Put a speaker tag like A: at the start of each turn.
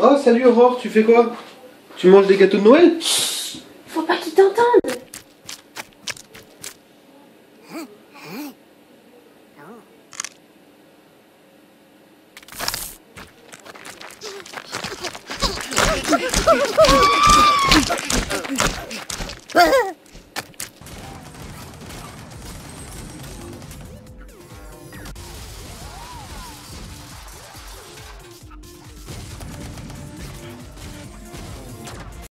A: Oh, salut Aurore, tu fais quoi? Tu manges des gâteaux de Noël?
B: Faut pas qu'ils t'entendent.